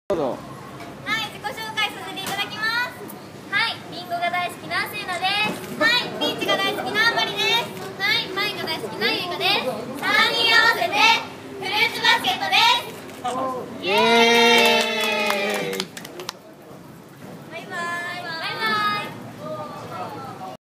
どうぞ。 はい、自己紹介させていただきます。はい、リンゴが大好きなせいなです。はい、ピーチが大好きなあまりです。はい、マイが大好きなゆいかです。3人合わせてフルーツバスケットです。イエーイ。